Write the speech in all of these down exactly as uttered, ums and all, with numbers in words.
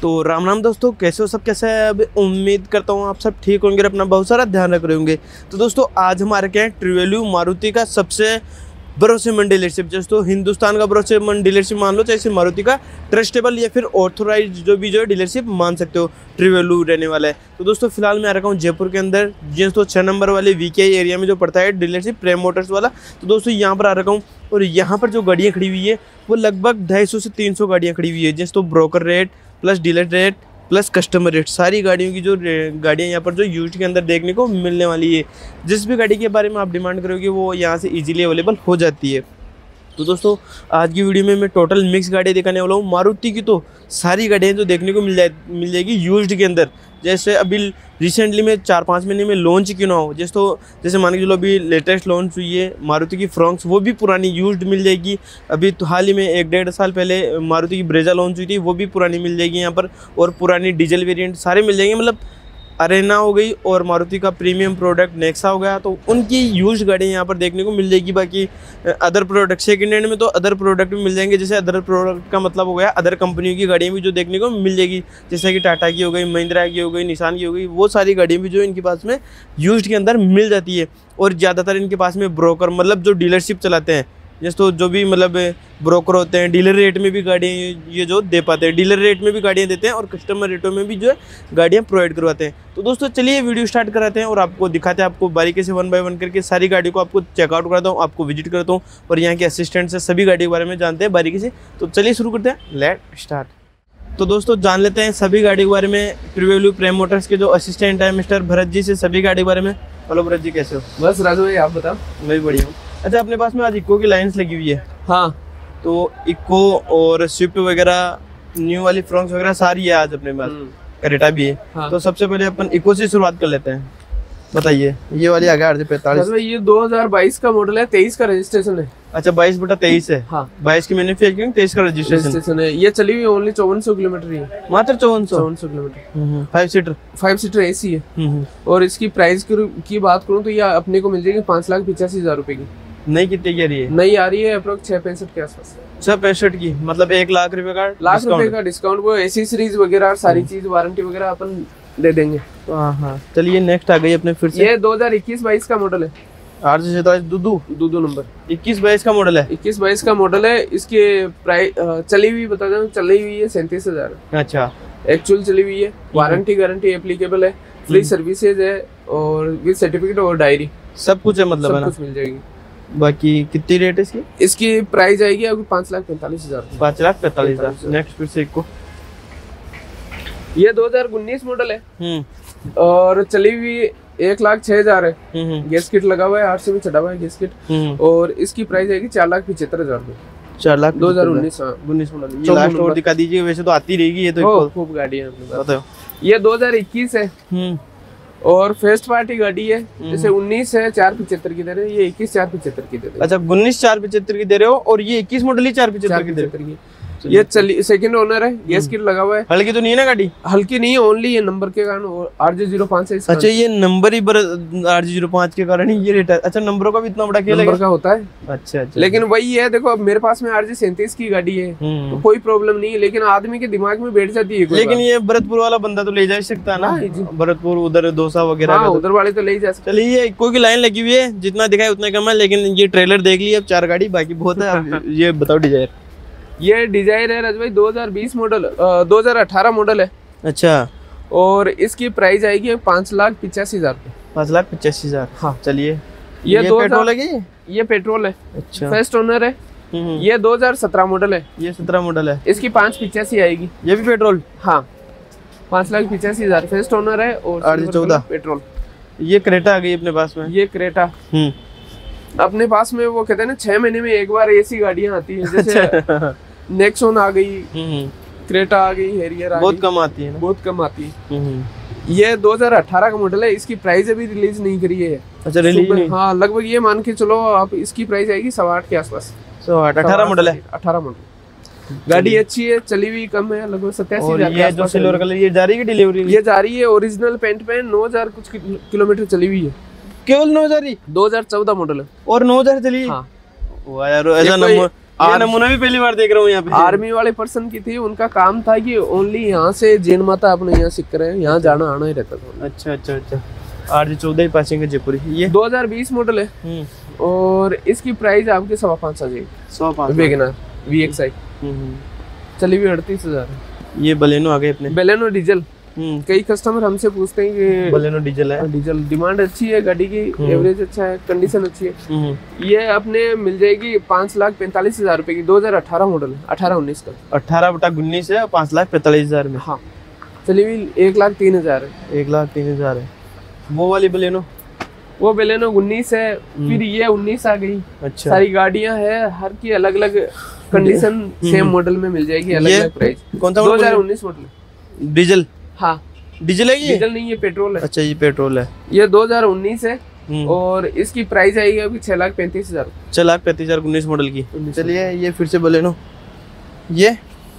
तो राम राम दोस्तों, कैसे हो सब, कैसे है? अब उम्मीद करता हूँ आप सब ठीक होंगे, अपना बहुत सारा ध्यान रख रहे होंगे। तो दोस्तों आज हमारे क्या है, ट्रू वैल्यू मारुति का सबसे भरोसेमंद डीलरशिप, दोस्तों हिंदुस्तान का भरोसेमंद डीलरशिप मान लो, चाहे मारुति का ट्रस्टेबल या फिर ऑथोराइज जो भी जो है डीलरशिप मान सकते हो, ट्रू वैल्यू रहने वाला है। तो दोस्तों फिलहाल मैं आ रखा हूँ जयपुर के अंदर, दोस्तों छः नंबर वाले वीकेआई एरिया में जो पड़ता है डीलरशिप प्रेम मोटर्स वाला। तो दोस्तों यहाँ पर आ रखा हूँ और यहाँ पर जो गाड़ियाँ खड़ी हुई है वो लगभग ढाई सौ से तीन सौ गाड़ियाँ खड़ी हुई है, दोस्तों broker rate plus dealer rate plus customer rate, सारी गाड़ियों की जो गाड़ियाँ यहाँ पर जो यूज्ड के अंदर देखने को मिलने वाली है। जिस भी गाड़ी के बारे में आप डिमांड करोगे वो यहाँ से इजीली अवेलेबल हो जाती है। तो दोस्तों आज की वीडियो में मैं टोटल मिक्स गाड़ियाँ दिखाने वाला हूँ। मारुति की तो सारी गाड़ियाँ जो देखने को मिल जाए मिल जाएगी यूज्ड के अंदर, जैसे अभी रिसेंटली में चार पाँच महीने में लॉन्च क्यों ना हो, जैसे तो जैसे मान के चलो अभी लेटेस्ट लॉन्च हुई है मारुति की फ्रॉन्क्स, वो भी पुरानी यूज्ड मिल जाएगी। अभी तो हाल ही में एक डेढ़ साल पहले मारुति की ब्रेजा लॉन्च हुई थी, वो भी पुरानी मिल जाएगी यहाँ पर, और पुरानी डीजल वेरिएंट सारे मिल जाएंगे। मतलब अरेना हो गई और मारुति का प्रीमियम प्रोडक्ट नेक्सा हो गया, तो उनकी यूज्ड गाड़ियाँ यहाँ पर देखने को मिल जाएगी। बाकी अदर प्रोडक्ट सेकेंड हैंड में तो अदर प्रोडक्ट भी मिल जाएंगे, जैसे अदर प्रोडक्ट का मतलब हो गया अदर कंपनियों की गाड़ियाँ भी जो देखने को मिल जाएगी, जैसे कि टाटा की हो गई, महिंद्रा की हो गई, निसान की हो गई, वो सारी गाड़ियाँ भी जो इनके पास में यूज्ड के अंदर मिल जाती है। और ज़्यादातर इनके पास में ब्रोकर मतलब जो डीलरशिप चलाते हैं, जैसे तो जो भी मतलब ब्रोकर होते हैं, डीलर रेट में भी गाड़ियाँ ये जो दे पाते हैं, डीलर रेट में भी गाड़ियाँ देते हैं और कस्टमर रेटों में भी जो है गाड़ियाँ प्रोवाइड करवाते हैं। तो दोस्तों चलिए वीडियो स्टार्ट कराते हैं और आपको दिखाते हैं, आपको बारीकी से वन बाय वन करके सारी गाड़ी को आपको चेकआउट कराता हूँ, आपको विजिट करता हूँ और यहाँ के असिस्टेंट से सभी गाड़ी के बारे में जानते हैं बारीकी से। तो चलिए शुरू करते हैं, लेट स्टार्ट। तो दोस्तों जान लेते हैं सभी गाड़ी के बारे में ट्रू वैल्यू प्रेम मोटर्स के जो असिस्टेंट है मिस्टर भरत जी से सभी गाड़ी के बारे में। हेलो भरत जी, कैसे हो? बस राजू भाई आप बताओ। मैं भी बढ़िया हूँ। अच्छा, अपने पास में आज इक्को की लाइन्स लगी हुई है? हाँ, तो इक्को और स्विफ्ट वगैरह न्यू वाली फ्रॉन्क्स वगैरह सारी है आज अपने पास, करेटा भी है। हाँ। तो सबसे पहले अपन इक्को से शुरुआत कर लेते हैं, बताइए। ये वाली आ गया आर जे पैंतालीस, ये दो हज़ार बाईस का मॉडल है, तेईस का रजिस्ट्रेशन है। अच्छा, बाईस बटा तेईस है। हाँ, बाईस की मैन्युफैक्चरिंग, तेईस का रजिस्ट्रेशन है। ये चली हुई ओनली चौवन सौ किलोमीटर ही है, मात्र चौवन सौ चौवन सौ किलोमीटर। Five seater five seater AC है। और इसकी प्राइस की बात करूँ तो ये अपने को मिल जाएगी पाँच लाख पिचासी हजार रुपए की। नहीं, कितने की आ रही है? नहीं आ रही है अप्रोक्स छह पैंसठ के आसपास। छह पैंसठ की, मतलब एक लाख रुपए का लाख रुपए का डिस्काउंट, वो एसी सीरीज वगैरह सारी चीज वारंटी वगैरह अपन दे देंगे। हाँ हाँ, चलिए नेक्स्ट आ गई अपने फिर से। ये दो हज़ार इक्कीस बाईस का मॉडल है, आर जे सैंतालीस दूदू दूदू नंबर। इक्कीस बाईस का मॉडल है। इक्कीस बाईस का मॉडल है। इसके प्राइस चली हुई बता दें, चली हुई है सैंतीस हजार। अच्छा, एक्चुअल चली हुई है। वारंटी गारंटी एप्लीकेबल है, फ्री सर्विसेज है और विद सर्टिफिकेट और डायरी सब कुछ है, मतलब सब कुछ मिल जाएगी। बाकी कितनी रेट है इसकी? इसकी प्राइस आएगी अभी पाँच लाख पैंतालीस हजार पाँच लाख पैंतालीस हजार नेक्स्ट फिर से इक्को। ये दो हजार उन्नीस मॉडल है और चली हुई एक लाख छह हजार है। गैस किट लगा हुआ है, आर सी में चढ़ा हुआ है गैस किट, और इसकी प्राइस आएगी चार लाख पिछहत्तर हजार में। चार लाख दो हजार उन्नीस उन्नीस मॉडल। ये लास्ट और दिखा दीजिए, वैसे तो आती रहेगी ये तो खूब गाड़ी है। बताओ। ये दो हजार इक्कीस है और फर्स्ट पार्टी गाड़ी है। जैसे उन्नीस है चार पिछहत्तर की दे रहे हैं, ये इक्कीस चार पिछहत्तर की दे रहे हैं। अच्छा, उन्नीस चार पिछहत्तर की दे रहे हो और ये इक्कीस मॉडल ही चार पिछहत्तर की दे रहे हो। ये चली सेकंड ओनर है, गैस किट लगा हुआ है। हल्की तो नहीं है ना गाड़ी? हल्की नहीं है, ओनली ये नंबर के कारण आर जे जीरो पाँच है। अच्छा, ये नंबर ही आर जे जीरो पाँच के कारण ही ये रेट है। अच्छा, नंबरों का भी इतना बड़ा खेल नंबर का होता है। अच्छा अच्छा, लेकिन वही है, देखो अब मेरे पास में आर जे सैंतीस की गाड़ी है तो कोई प्रॉब्लम नहीं है, लेकिन आदमी के दिमाग में बैठ जाती है। लेकिन ये भरतपुर वाला बंदा तो ले जा सकता है ना, भरतपुर उधर डोसा वगैरह उधर वाले तो ले जा सकते। चलिए, ये इक्को की लाइन लगी हुई है, जितना दिखाए उतना कम है, लेकिन ये ट्रेलर देख लिया अब चार गाड़ी बाकी बहुत है। ये बताओ डिजायर। ये डिजायर है राज भाई दो हज़ार बीस मॉडल, दो हज़ार अठारह मॉडल है। अच्छा, और इसकी प्राइस आएगी पाँच लाख पिचासी हजार पाँच लाख पिचासी हजार हाँ, चलिए। ये, ये पेट्रोल है? ये पेट्रोल है। अच्छा, फर्स्ट ओनर है। ये दो हज़ार सत्रह मॉडल है। ये सत्रह मॉडल है। इसकी पाँच पिचासी आएगी। ये भी पेट्रोल? हाँ, पाँच लाख पिचासी हजार फर्स्ट ओनर है और चौदह पेट्रोल। ये क्रेटा आ गई अपने पास में। ये क्रेटा अपने पास में, वो कहते हैं ना छह महीने में एक बार ऐसी गाड़ियां आती है, जैसे नेक्सॉन आ गई, क्रेटा आ गई, हैरियर आ गई, बहुत कम आती है ना? बहुत कम आती है। ये दो हज़ार अठारह का मॉडल है, इसकी प्राइस अभी रिलीज नहीं करी है। अच्छा, रिलीज नहीं? हाँ, लगभग ये मान के चलो आप, इसकी प्राइस आएगी सवा आठ के आसपास। सवा आठ अठारह मॉडल है? अठारह मॉडल। गाड़ी अच्छी है, चली हुई कम है, लगभग सत्तासी हजार। ये जो सिल्वर कलर, ये जा रही है डिलीवरी? ये जा रही है ओरिजिनल पेंट पे, नौ हजार कुछ किलोमीटर चली हुई है। केवल नौ हजार ही? दो हजार चौदह मॉडल है और नौ हजार चली? हाँ। वाह यार, ऐसा नंबर ये नमूना भी पहली बार देख रहा हूँ यहाँ पे। आर्मी वाले पर्सन की थी, उनका काम था कि ओनली यहाँ से जैन माता अपने यहाँ सीख रहे हैं, यहाँ जाना आना ही रहता था। अच्छा अच्छा अच्छा। आर जी चौदह पासिंग है जयपुरी। ये दो हजार बीस मॉडल है और इसकी प्राइस आपके सवा पाँच सौ जी सौ पाँच वेगनर वी एक्स आई चली हुई अड़तीस हजार है। ये बलेनो आ गए अपने, बलेनो डीजल। कई कस्टमर हमसे पूछते हैं कि बलेनो डीजल है, डीजल डिमांड अच्छी है गाड़ी की, एवरेज अच्छा है, कंडीशन अच्छी है। ये अपने मिल जाएगी पाँच लाख पैंतालीस हजार रुपए की, दो हजार अठारह मॉडल है, अठारह उन्नीस का। अठारह बटा उन्नीस है, पाँच लाख पैंतालीस हजार में। हाँ चली हुई एक लाख तीन हजार है। एक लाख तीन हजार है। वो वाली बलेनो, वो बलेनो उन्नीस है, फिर ये उन्नीस आ गई। अच्छा। सारी गाड़ियां है, हर की अलग अलग कंडीशन सेम मॉडल में मिल जाएगी, अलग अलग प्राइस। कौन सा दो हजार उन्नीस मॉडल डीजल? हाँ डीजल है ये? डीजल नहीं, ये पेट्रोल है। अच्छा ये पेट्रोल है। ये दो हजार उन्नीस है और इसकी प्राइस आएगी अभी छह लाख पैंतीस हजार छह लाख पैंतीस हजार उन्नीस मॉडल की। चलिए ये फिर से बलेनो, ये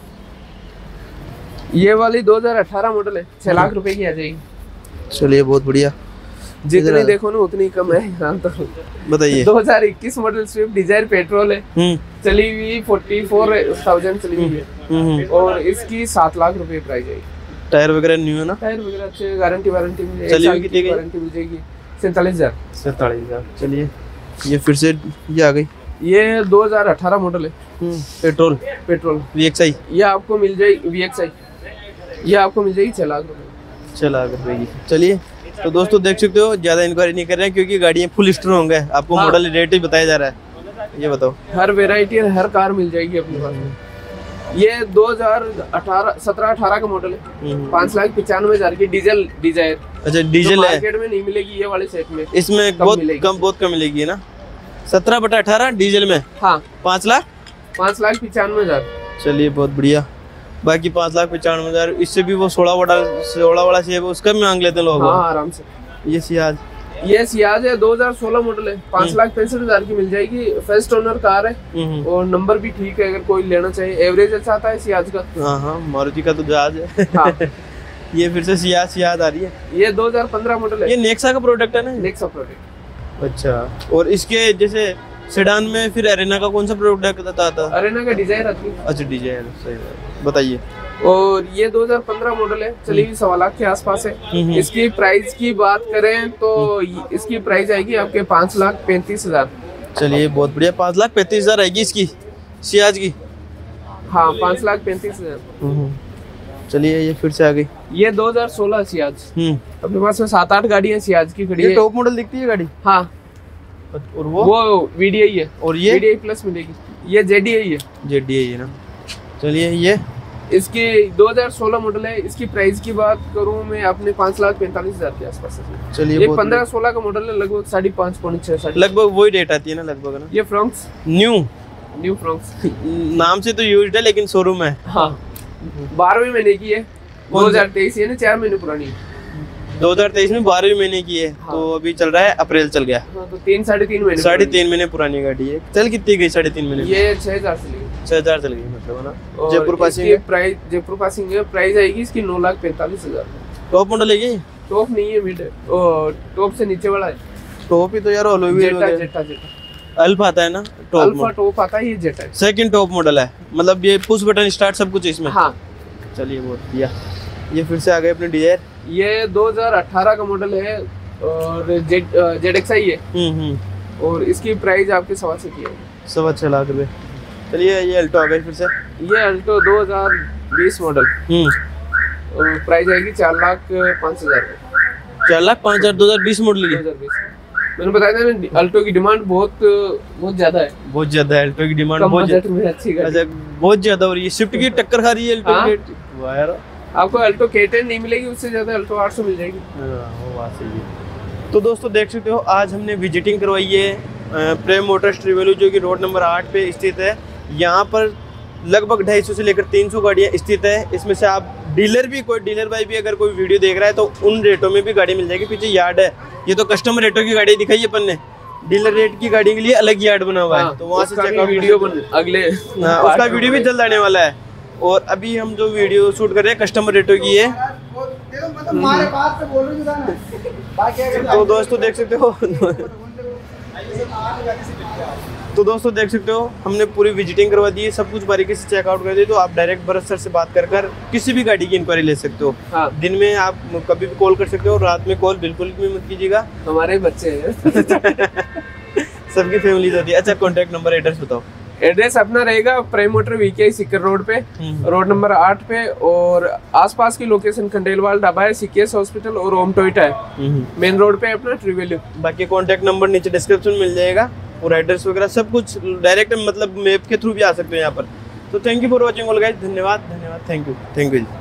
ये वाली दो हजार अठारह मॉडल है, छह लाख रुपए की आ जाएगी। चलिए बहुत बढ़िया। जितनी देखो ना उतनी कम है यहाँ तो। बताइए। दो हजार इक्कीस मॉडल स्विफ्ट डिजायर पेट्रोल है, चली हुई फोर्टी फोर थाउजेंड चली हुई है और इसकी सात लाख रुपए प्राइस आएगी। टायर वगैरह न्यू है ना? टायर वगैरह अच्छे, गारंटी वारंटी मिल चली हुई कितनी की गारंटी मिल जाएगी? सैंतालीस हजार सैंतालीस हजार। चलिए ये फिर से ये आ गई, ये दो हजार अठारह मॉडल है, petrol petrol V X I. ये आपको मिल जाएगी वी एक्स आई, ये आपको मिल जाएगी छह लाख रुपए। छह लाख रुपए की। चलिए तो दोस्तों देख सकते हो, ज्यादा इंक्वायरी नहीं कर रहे हैं क्योंकि गाड़ियाँ फुल स्ट्रॉन्ग है। आपको हाँ। मॉडल रेट ही बताया जा रहा है। ये बताओ। हर वेराइटी हर कार मिल जाएगी अपने पास में। ये दो हजार अठारह सत्रह अठारह का मॉडल है, पाँच लाख पचानवे हजार की डीजल डिजायर। अच्छा डीजल है, मार्केट में नहीं मिलेगी ये वाले सेट में, इसमें बहुत कम बहुत कम मिलेगी ना। सत्रह बटा अठारह डीजल में हाँ पाँच लाख पाँच लाख पचानवे हजार। चलिए बहुत बढ़िया। बाकी पाँच लाख पचानवे हजार, इससे भी वो सोलह बटा सोलह वाला चाहिए उसका भी मांग लेते हैं लोग। हाँ आराम से। ये सियाज, ये सियाज है, दो हजार सोलह मॉडल है, पाँच लाख पैंसठ हजार की मिल जाएगी। फर्स्ट ओनर कार है और नंबर भी ठीक है, अगर कोई लेना चाहिए। एवरेज अच्छा आता है सियाज का। हाँ हाँ मारुति का तो जहाज है। हाँ। ये फिर से सियाज सियाज आ रही है। ये दो हजार पंद्रह मॉडल है। ये नेक्सा का प्रोडक्ट है ना? Nexa product. अच्छा। और इसके जैसे सेडान में फिर अरेना का कौन सा प्रोडक्ट आता था? अरेना का डिजायर आती है। अच्छा डिजायर, सही है। बताइए। और ये दो हजार पंद्रह मॉडल है, चली हुई सवा लाख के आसपास है। इसकी प्राइस की बात करें तो इसकी प्राइस आएगी आपके पाँच लाख पैंतीस हजार। चलिए बहुत बढ़िया। पाँच लाख पैंतीस हजार आएगी इसकी सियाज की। हाँ पाँच लाख पैंतीस हजार। चलिए ये फिर से आ गई, ये दो हजार सोलह सियाज। अपने पास में सात आठ गाड़ियाँ सियाज की खड़ी है। टॉप मॉडल दिखती है गाड़ी? हाँ। और वो वो वीडीआई है। और ये वीडीआई प्लस मिलेगी। ये जेडीआई है। जेडीआई है ना। चलिए ये इसकी दो हजार सोलह मॉडल है, इसकी प्राइस की बात करूं मैं अपने पाँच लाख पैंतालीस हजार के आसपास है। चलिए ये पंद्रह सोलह का मॉडल है, लगभग साढ़े पाँच पौने छह साढ़े लगभग वही रेट आती है ना लगभग ना। ये फ्रॉक्स न्यू न्यू फ्रॉक्स नाम से तो यूज्ड है लेकिन शोरूम है। हाँ बारहवें महीने की है, दो हजार तेईस है ना, चार महीने पुरानी है। दो हजार तेईस में बारहवीं महीने की है। हाँ। तो अभी चल रहा है अप्रैल चल गया। हाँ, तो तीन साढ़े तीन महीने साढ़े तीन महीने पुरानी गाड़ी है। चल कितनी गई साढ़े तीन महीने? ये छह हजार चली गई। छह हजार चल गई मतलब ना। Jaipur passing price Jaipur passing है, प्राइस आएगी इसकी नौ लाख पैंतालीस हजार। टॉप मॉडल है ये? टॉप नहीं है, मिड है। टॉप से नीचे वाला है। टॉप ही तो यार जेटा जेटा जेटा अल्फा आता है ना। टॉप अल्फा टॉप आता है, ये जेटा है। सेकंड टॉप मॉडल है, मतलब ये पुश बटन स्टार्ट सब कुछ इसमें। हाँ चलिए बहुत बढ़िया। ये फिर से आ गए अपने डिजायर। ये दो हजार अठारह का मॉडल है और जेड जेड एक्स आई है और इसकी प्राइस आपके सवा से की है, सवा छह लाख रुपए। चलिए ये अल्टो आ गई फिर से। ये अल्टो दो हजार बीस मॉडल और प्राइस आएगी चार लाख पाँच हजार। चार लाख पाँच हजार दो हजार बीस मॉडल की। दो हजार बीस मैंने बताया था अल्टो की डिमांड बहुत बहुत ज्यादा है। बहुत ज्यादा है अल्टो की डिमांड, बहुत ज्यादा अच्छी गाड़ी। अच्छा बहुत ज्यादा हो रही है। स्विफ्ट की टक्कर खा रही है अल्टो। वाह यार, आपको अल्टो के टेन नहीं मिलेगी, उससे ज्यादा अल्टो आठ सौ मिल जाएगी। वो बात सही है। तो दोस्तों देख सकते हो आज हमने विजिटिंग करवाई है प्रेम मोटर्स ट्रिवेलू, जो कि रोड नंबर आठ पे स्थित है। यहाँ पर लगभग ढाई सौ से लेकर तीन सौ गाड़ियाँ स्थित है। इसमें से आप डीलर भी, कोई डीलर भाई भी अगर कोई वीडियो देख रहा है तो उन रेटों में भी गाड़ी मिल जाएगी। पीछे यार्ड है, ये तो कस्टमर रेटों की गाड़ी दिखाई अपन ने, डीलर रेट की गाड़ी के लिए अलग यार्ड बना हुआ है। तो वहाँ से चेकआउट वीडियो अगले उसका वीडियो भी जल्द आने वाला है। और अभी हम जो वीडियो शूट कर रहे हैं कस्टमर रेटो की है। तो दोस्तों देख सकते हो तो दोस्तों देख सकते हो हमने पूरी विजिटिंग करवा दी है, सब कुछ बारीकी से चेकआउट कर दी। तो आप डायरेक्ट भरत सर से बात कर कर किसी भी गाड़ी की इंक्वायरी ले सकते हो। हाँ। दिन में आप कभी भी कॉल कर सकते हो, रात में कॉल बिल्कुल भी मत कीजिएगा। हमारे बच्चे हैं सबकी फैमिली होती है। अच्छा कॉन्टैक्ट नंबर एड्रेस बताओ। एड्रेस अपना रहेगा prime motor VK Sikar road पे, रोड नंबर आठ पे, और आसपास की लोकेशन खंडेलवाल ढाबा है, सीकेएस हॉस्पिटल और ओम टोयोटा है, मेन रोड पे अपना ट्रीवैल्यू। बाकी कॉन्टैक्ट नंबर नीचे डिस्क्रिप्शन में मिल जाएगा और एड्रेस वगैरह सब कुछ डायरेक्ट मतलब मैप के थ्रू भी आ सकते हो यहाँ पर। तो thank you for watching all guys, धन्यवाद धन्यवाद, थैंक यू थैंक यू।